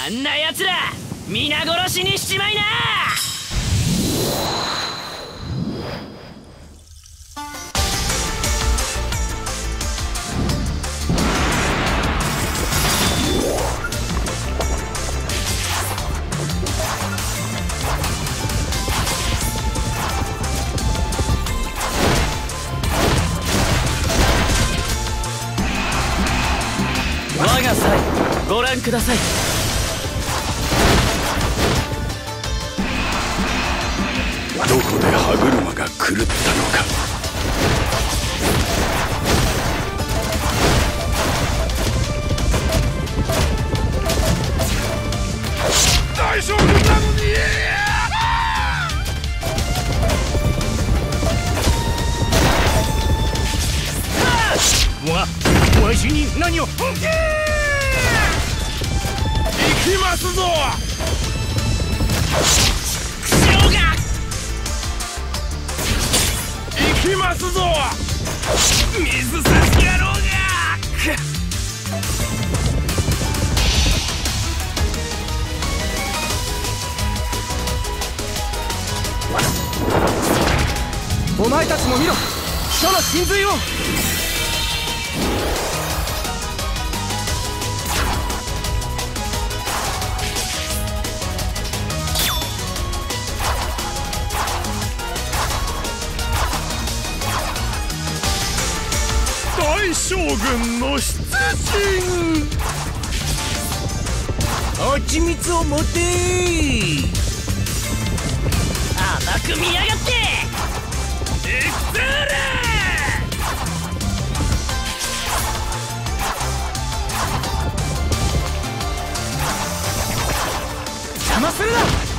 あんな奴ら皆殺しにしちまいな。我が才ご覧ください。 どこで歯車が狂ったのか。大将軍なのに。 わしに何を。行きますぞ。行きますぞ。 水差し野郎が。 お前たちも見ろ、書の真髄を。 大将軍の出陣。 蜂蜜を持てー。 甘く見やがって。 行くぞーら。 邪魔するな。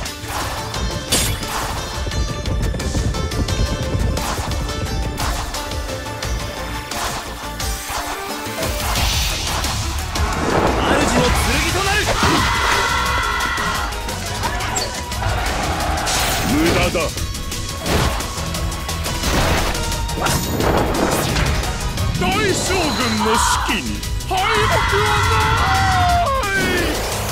無駄だ。大将軍の士気に敗北はない。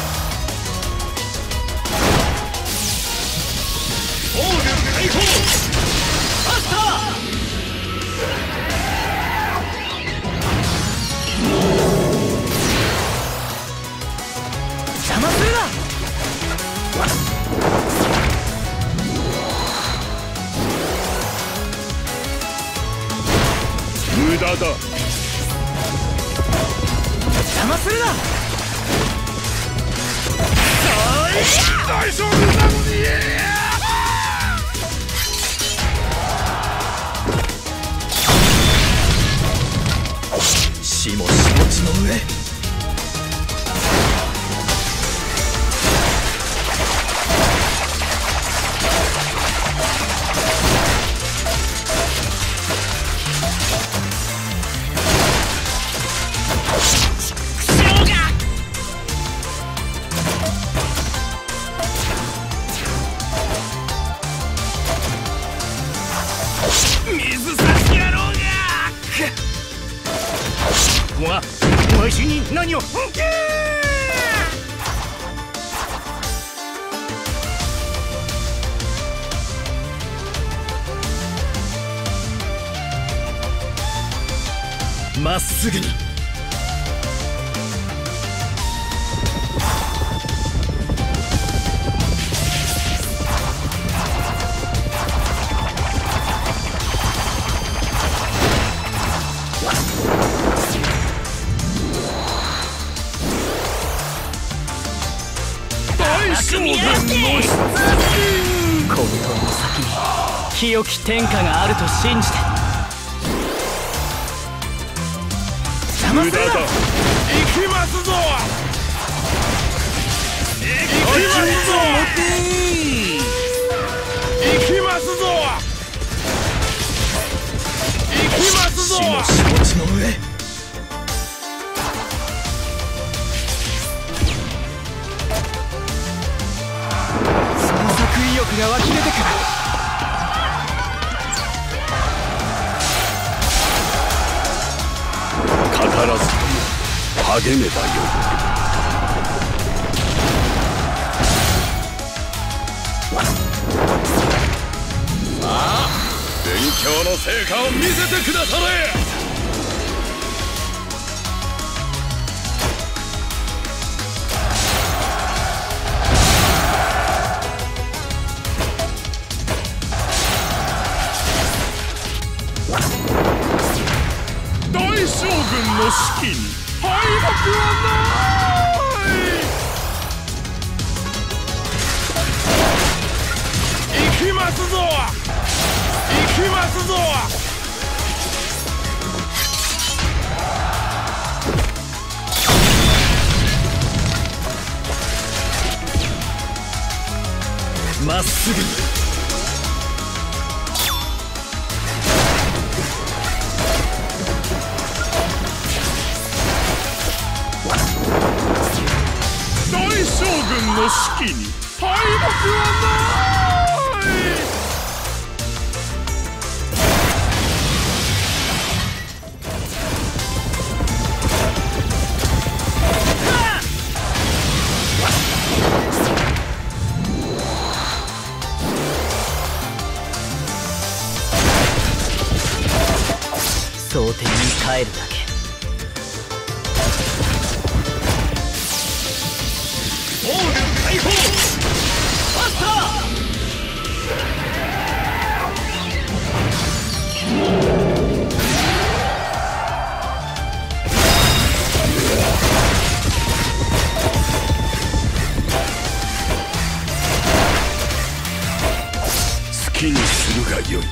オール解放。 マスター。邪魔するな。 無駄だ。 邪魔するな。 大将軍なのに。 しもしもちの上。水差し野郎が。わしに何を。まっすぐに。 大将軍の出陣。 混沌の先に清き天下があると信じて。邪魔無駄だ。 するな。 行きますぞ。行きますぞ。行きますぞ。行きますぞ。 しもしもちの上。 意欲が湧き出てくる。 かからずとも励めばよい。 今日の成果を見せてくだされ。大将軍の指揮に敗北はない。行きますぞ、行きますぞ。 まっすぐに。 大将軍の指揮に敗北はない。 想定に帰るだけ。 オール解放。バスタ好きにするがよい。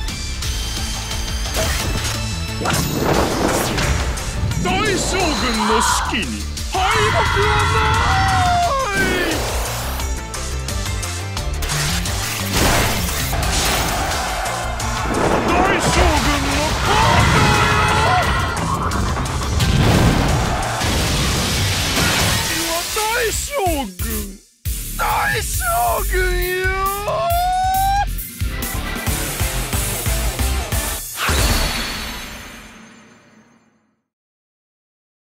大将軍の指揮に敗北はない。大将軍の行動よ。大将軍、大将軍よ。